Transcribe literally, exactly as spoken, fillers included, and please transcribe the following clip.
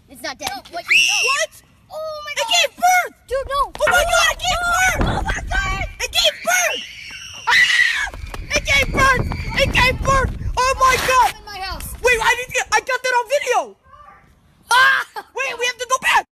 It's not dead. No, what? You, What? oh my It god. gave birth! Dude, no. Oh my god, it gave